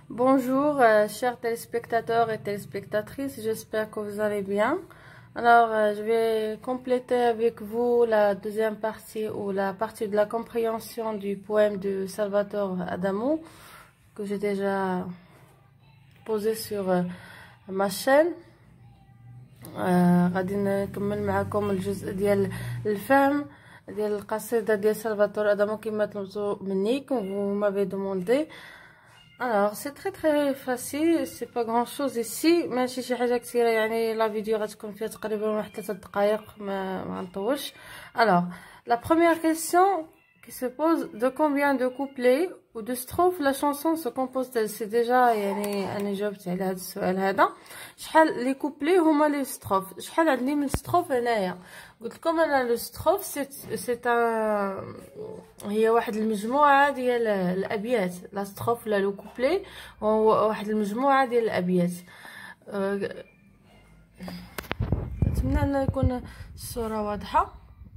Bonjour, chers téléspectateurs et téléspectatrices, j'espère que vous allez bien. Alors, je vais compléter avec vous la deuxième partie ou la partie de la compréhension du poème de Salvatore Adamo que j'ai déjà posé sur ma chaîne. غادي نكمل معكم الجزء ديال الفهم ديال القصيدة ديال سالفاتور ادامو كما طلبتو مني vous m'avez demandé. Alors c'est très facile, c'est pas grand chose ici, ماشي شي حاجه كثيره، يعني لا فيديو غتكون فيها تقريبا واحد 3 دقائق، ما نطولش. Alors la première question qui se pose: de combien de couplets ou de strophes la chanson se compose-t-elle? C'est déjà يعني انا جاوبت على هذا السؤال هذا. شحال لي كوبلي هما لي ستروف، شحال عندي من ستروف هنايا؟ قلت لكم انا لو ستروف سي هي واحد المجموعه ديال الابيات. لا ستروف ولا لو كوبلي هو واحد المجموعه ديال الابيات. نتمنى ان يكون الصوره واضحه.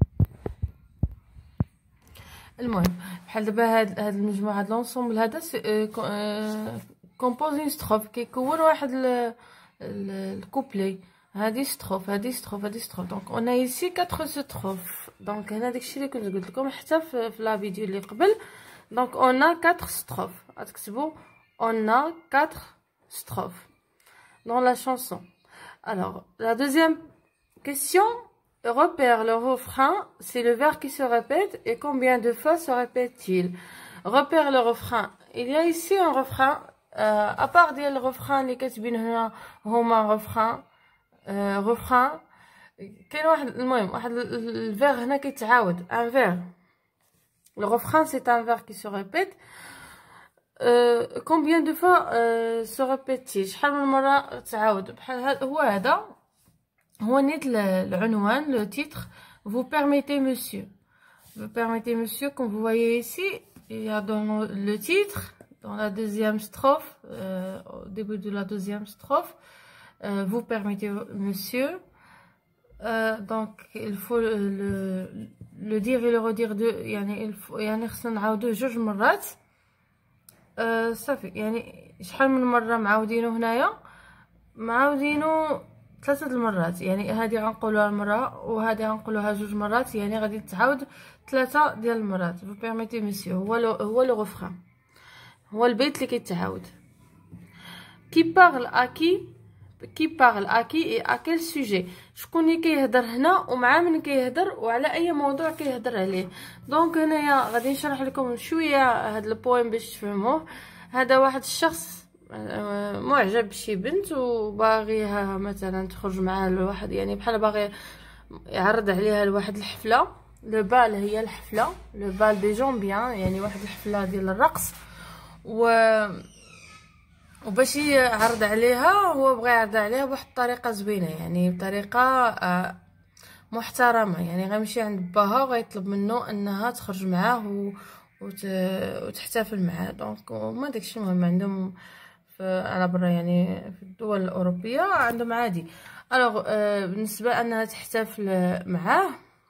المهم بحال دابا هاد المجموعه، هاد لونسومبل هذا كومبوزين ستروف، كيكون واحد الكوبلي. هادي ستروف هادي ستروف هادي ستروف، دونك اون ايسي 4 ستروف. دونك هنا داكشي اللي كنت قلت لكم حتى في لا فيديو اللي قبل. دونك اون 4 ستروف، غتكتبوا اون 4 ستروف dans la chanson. Alors la deuxième question: repère le refrain, c'est le vers qui se répète, et combien de fois se répète-t-il? Repère le refrain. Il y a ici un refrain, à part ديال الرفران اللي كاتبين هنا هما refrain. كاين واحد المهم واحد الفير هنا كيتعاود، ان فير. Le refrain c'est un vers qui se répète. Combien de fois se répète-t-il? شحال من مرة تعاود؟ بحال هو هذا هو نيت العنوان، le titre. Vous permettez monsieur, vous permettez monsieur, comme vous voyez ici, il y a dans le titre, dans la deuxième strophe, au début de la deuxième strophe, vous permettez monsieur. Donc il faut le dire et le redire يعني il faut يعني خصنا نعاودوه 2 مرات. صافي، يعني شحال من مره معاودينه هنايا؟ معاودينه 3 المرات، يعني هذه غنقولوها المره وهذه غنقولوها 2 مرات، يعني غادي تتعاود 3 ديال المرات. vous permettez monsieur هو لو refrain، هو البيت اللي كيتعاود. qui parle à qui et à quel sujet؟ شكون اللي كيهضر هنا ومع من كيهضر وعلى اي موضوع كيهضر عليه. دونك هنايا غادي نشرح لكم شويه هذا البويم باش تفهموه. هذا واحد الشخص معجب بشي بنت وباغيها مثلا تخرج معاه لواحد، يعني بحال باغي يعرض عليها لواحد الحفله. لو بال هي الحفله، لو بال دي جونبيان، يعني واحد الحفله ديال الرقص. وباش يعرض عليها هو بغى يعرض عليها بواحد الطريقه زوينه، يعني بطريقه محترمه. يعني غيمشي عند باها وغيطلب منه انها تخرج معاه وتحتفل معاه. دونك ما داكشي مهم عندهم على برا، يعني في الدول الاوروبيه عندهم عادي. الوغ بالنسبه انها تحتفل معاه،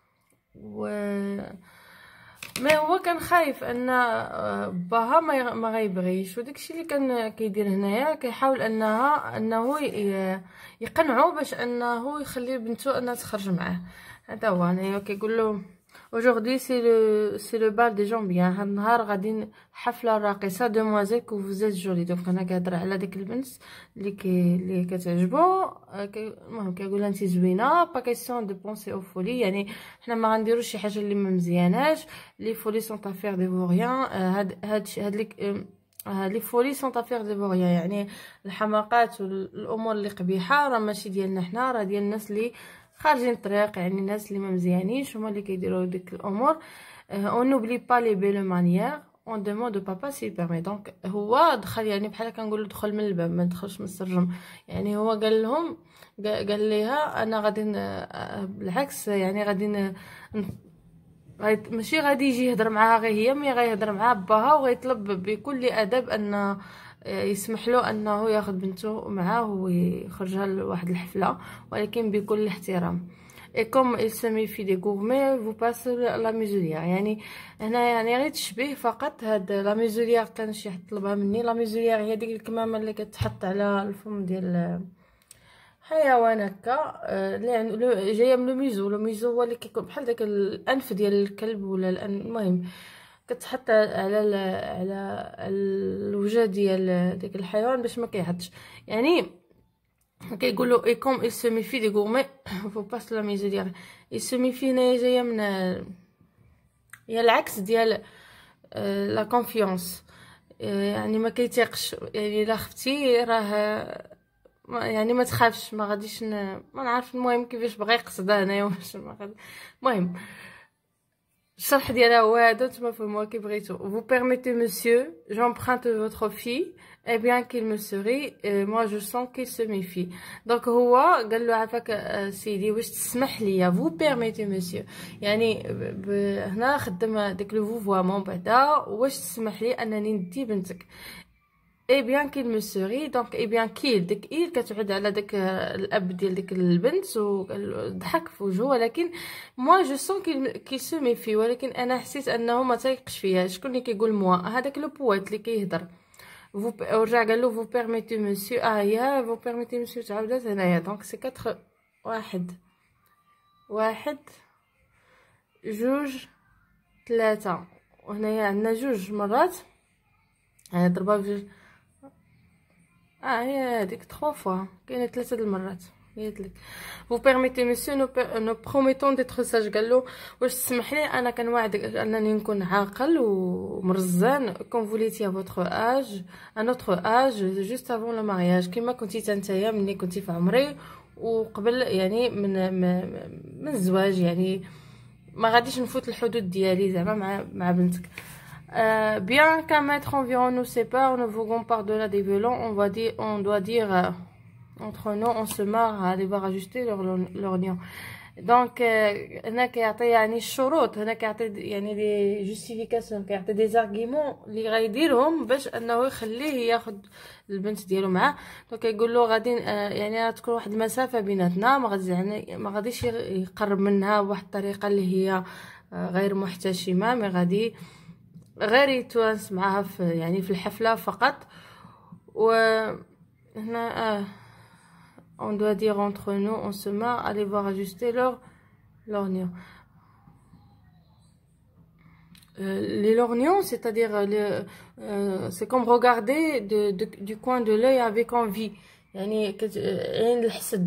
ما هو كان خايف ان باها ما غيبغيش، وداكشي اللي كان كيدير هنايا كيحاول انه يقنعو باش انه يخلي بنته انها تخرج معاه. هذا هو هنايا كيقول له aujourd'hui c'est le bal des gens bien. هاد النهار غادي حفله راقصه demoiselle que vous êtes jolie. دونك هنا كيهضر على ديك البنت اللي كتعجبو. المهم كيقول انت زوينه، با كيسيون دو بونسي او فولي، يعني حنا ما غنديروش شي حاجه اللي ما مزياناش. لي فولي سون افير دي فوريان. هاد لي فولي سون افير دي فوريان، يعني الحماقات والامور اللي قبيحه راه ماشي ديالنا حنا، راه ديال الناس اللي خارجين الطريق، يعني الناس اللي ما مزيانينش هما اللي كيديروا ديك الامور. اون نوبلي با لي بيل مانيير اون دوموند دو بابا سي بيرمي. دونك هو دخل، يعني بحال كنقولوا دخل من الباب ما دخلش من السرجم. يعني هو قال لهم، قال ليها انا غادي بالعكس، يعني غادي ماشي غادي يجي يهضر معاها غير هي، مي غيهضر مع باها وغيطلب بكل ادب ان يسمح له انه ياخذ بنته معاه ويخرجها لواحد الحفله، ولكن بكل احترام. et comme il se méfie des gourmets vous passez la muselière. يعني هنا يعني غير تشبيه فقط. هاد لا muselière كان شي حد طلبها مني. لا muselière هي ديك الكمامه اللي كتحط على الفم ديال حيوان هكا اللي جايه من لو ميزو هو اللي كيكون بحال داك الانف ديال الكلب ولا المهم كتحط على الوجه ديال داك الحيوان باش ما كيعطش. يعني كيقولوا اي كوم il se méfie des gourmets faut pas se la muselière. il se méfie هنايا جايه من هي العكس ديال لا كونفيونس. يعني ما كيتيقش. يعني الا خفتي راه يعني ما تخافش ما غاديش ما نعرف المهم كيفاش بغى يقصدها هنايا واش المهم الشرح ديالها هو هذا نتوما فهموها كي بغيتو. vous permettez monsieur j'emprunte votre fille et bien qu'il me sourie moi je sens qu'il se méfie. دونك هو قال له عافاك سيدي واش تسمح ليا vous permettez monsieur يعني هنا خدم داك لو فوفوامون بعدا واش تسمح لي انني ندي بنتك. اي بيان كيل مو سوري دونك اي بيان كيل ديك ايل كتعود على داك الاب ديال ديك البنت وضحك في وجهه. ولكن موا جو سون كيل سو ميفي ولكن انا حسيت انه ما تايقش فيها. شكون اللي كيقول موا؟ هذاك لو بويت اللي كيهضر. ورجع قال له فو بيرميتي مسيو هي فو بيرميتي مسيو تعاودات هنايا. دونك سي 4 واحد جوج 3 وهنايا عندنا جوج مرات هي ضربها بجوج. هي هذيك 3 فوا كاينه 3 المرات هي لك. vous permettez monsieur nous promettons d'être sage. قال له واش تسمح لي انا كنوعدك انني نكون عاقل ومرزان quand vous l'étiez à votre âge à notre âge juste avant le mariage كما كنتي نتايا ملي كنتي في عمري وقبل يعني من الزواج. يعني ما غاديش نفوت الحدود ديالي زعما مع بنتك. Bien qu'un mètre environ nous sépare, nous voguons par-delà des violons, on doit dire entre nous, on se marre à devoir ajuster l'orgnon. Donc هنا كيعطي يعني الشروط. هنا كيعطي يعني دي جوستيفيكاسيون كيعطي دي زارغيمون اللي غيديرهم باش انه يخليه ياخذ البنت ديالو معاه. دونك كيقول له غادي يعني تكون واحد المسافه بيناتنا ما غاديش يقرب منها بواحد الطريقه اللي هي غير محتشمه. مي غادي غير يتوانس معها في يعني في الحفله فقط. وهنا on doit dire entre nous on se marre aller voir ajuster l'orgnon. Les lorgnons c'est-à-dire c'est comme regarder du coin de l'œil avec envie. يعني عين الحسد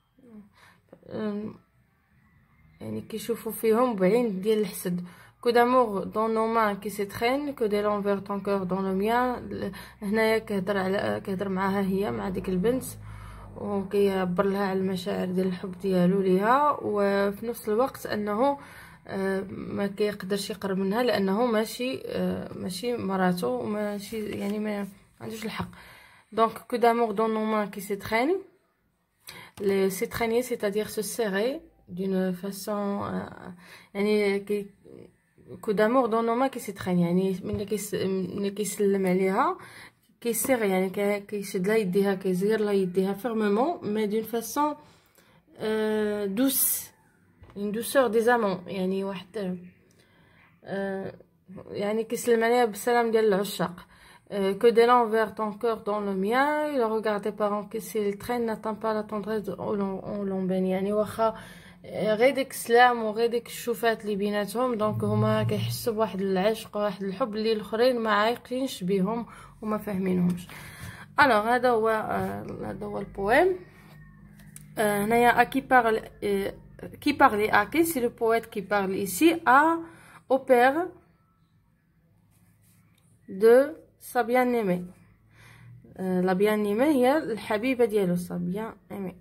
يعني كيشوفوا فيهم بعين ديال الحسد. que d'amour dans nos mains qui se traînent que d'élan vers ton cœur dans le mien. هنايا كيهضر معاها هي مع ديك البنت وكيعبر لها على المشاعر ديال الحب ديالو ليها وفي نفس الوقت انه ما كيقدرش يقرب منها لانه ماشي مراته وماشي يعني ما عندوش الحق. donc que d'amour dans nos mains qui se traînent. le se traîner c'est-à-dire se serrer d'une façon يعني كو دامور دون نو ما كيسيترين يعني ملي كيسلم عليها كيسير يعني كيشد لها يديها كيزير لها يديها فيرمومون مي دون فاسون دوس اون دوسور دي زامون. يعني واحد يعني كيسلم عليها بالسلام ديال العشاق. que d'élan vers ton cœur dans le mien il regarde tes parents que s'il traîne n'attend pas la tendresse on l'embaigne. يعني واخا غير ديك السلام وغير ديك الشوفات اللي بيناتهم دونك هما كيحسوا بواحد العشق وواحد الحب اللي الاخرين ما عايقينش بيهم وما فاهمينهمش. الوغ هذا هو البويم. هنايا qui parle à qui c'est le poète qui parle ici au père de sa bien-aimée. la bien-aimée هي الحبيبه ديالو sa bien-aimée.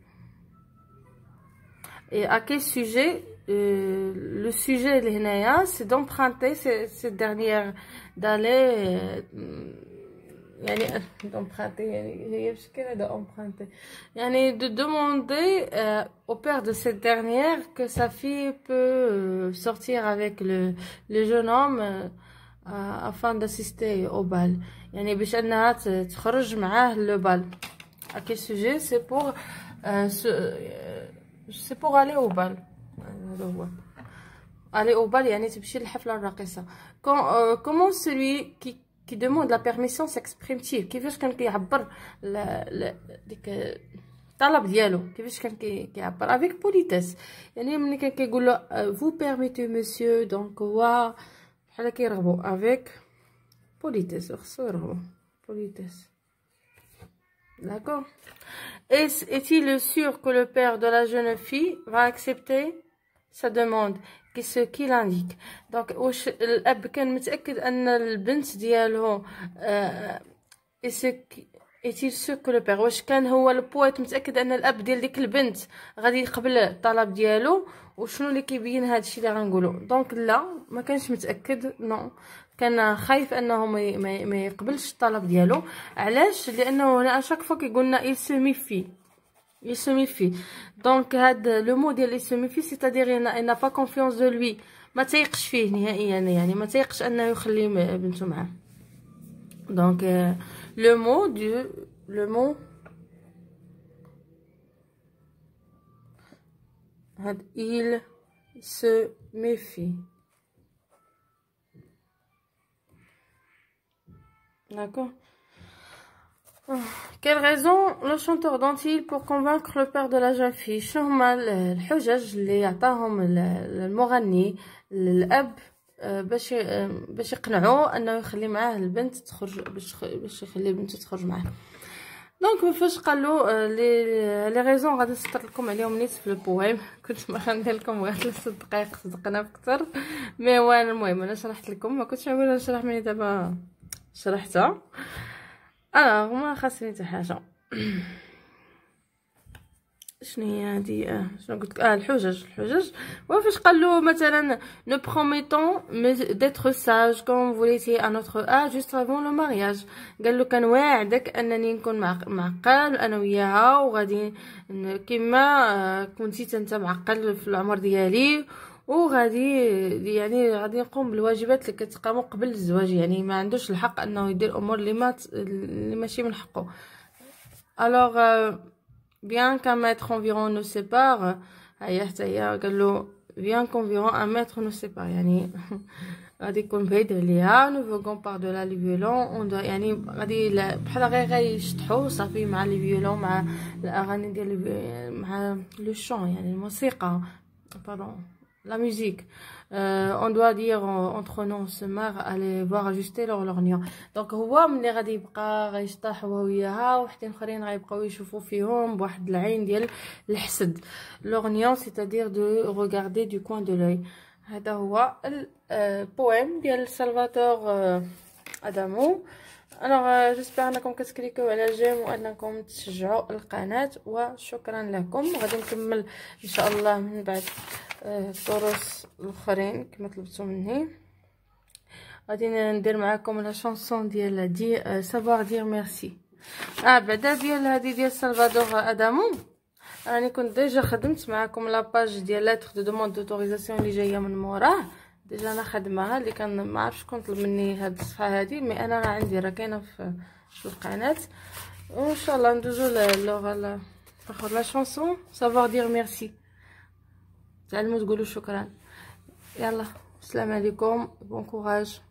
Et à quel sujet le sujet لهنايا c'est d'emprunter cette dernière d'aller يعني d'emprunter يعني هي بشكل هذا emprunter يعني de demander au père de cette dernière que sa fille peut sortir avec le jeune homme afin d'assister au bal. يعني باش انها تخرج معاه le bal. à quel sujet c'est pour aller au bal. هذا هو allez au bal يعني تمشي للحفله الراقصه. comment celui qui demande la permission s'exprime-t-il؟ كيفاش كان كيعبر ديك الطلب ديالو، كيفاش كان كيعبر avec politesse. يعني ملي كان كيقول له vous permettez monsieur، دونك هو بحال كيرغبو avec politesse، خصو يرغبو politesse. D'accord. Est-il sûr que le père de la jeune fille va accepter sa demande؟ ce qu'il indique. Donc واش الاب كان متاكد ان البنت ديالو est-il sûr que le père، واش كان هو البويت متاكد ان الاب ديال ديك البنت غادي يقبل الطلب ديالو؟ وشنو اللي كيبين هذا الشيء اللي غنقولوا؟ دونك لا، ما كانش متاكد، نو، كان خايف انه ما يقبلش الطلب ديالو. علاش؟ لانه هنا اشاك فوا كيقولنا il se méfie. دونك هاد لو مو ديال il se méfie c'est-à-dire il n'a pas confiance de lui، ما تيقش فيه نهائيا، يعني ما تيقش انه يخلي بنته معاه. دونك لو مو هاد il se méfie. D'accord. Quelle raison le chanteur donne-t-il pour convaincre le père de la jeune fille؟ شنو هما الحجج اللي يعطاهم المغني للاب باش يقنعوه انه يخلي معاه البنت تخرج، باش يخلي بنته تخرج معاه؟ دونك فاش قالوا لي ريزون غادي نسطر لكم عليهم نيت في البويم. كنت ما غندير لكم غير 3 دقائق صدقنا بكثر، مي هو المهم انا شرحت لكم، ما كنتش عامله نشرح مني دابا شرحتها. انا ما خاصني حتى حاجه. شنو هي هادي؟ شنو قلت لك؟ الحجج وفاش قال له مثلا ne promettons d'être sage comme vous l'étiez à notre âge juste avant le mariage، قال له كنواعدك انني نكون معقل انا وياها، وغادي كما كنتي انت معقل في العمر ديالي، وغادي يعني غادي يقوم بالواجبات اللي كتقاموا قبل الزواج، يعني ما عندوش الحق انه يدير امور اللي ماشي من حقه. alors bien qu'un mètre environ nous sépare، هيا حتى هي قال له bien qu'environ un mètre nous sépare، يعني غادي يكون بعيد عليها. nous voguons par delà les violons، يعني غادي بحال غير غيشطحوا صافي مع لي فيولون، مع الاغاني ديال مع لو شون، يعني الموسيقى، pardon la musique. On doit dire entre nous on se marre aller voir ajuster leur lorgnon. Donc هو ملي غادي يبقى غيشطح هو وياها، وحدين اخرين غيبقاو يشوفوا فيهم بواحد العين ديال الحسد. لورنيون c'est-à-dire de regarder du coin de l'œil. هذا هو البويم ديال سالفاتور ادامو. الوغ جيسبر انكم كتكليكيو على جيم وانكم تشجعوا القناه، وشكرا لكم. غادي نكمل ان شاء الله من بعد الدروس الاخرين كما طلبتوا مني. غادي ندير معكم لا شانسون ديال دي سافوار دير ميرسي. بعدا ديال هذه ديال سالفادور ادامو، راني كنت ديجا خدمت معكم لاباج ديال لاتر دو دوموند دوتوريزاسيون اللي جايه من موراه، ديجا انا خدمها، اللي كان ما عرفتش شكون طلب مني هاد الصفحه هذه، مي انا راه عندي، راه كاينه في القناه. وان شاء الله ندوزو للغه ناخذ لا شانسون سافوار دير ميرسي، تعلموا تقولوا شكرا. يلا السلام عليكم، بون كوراج.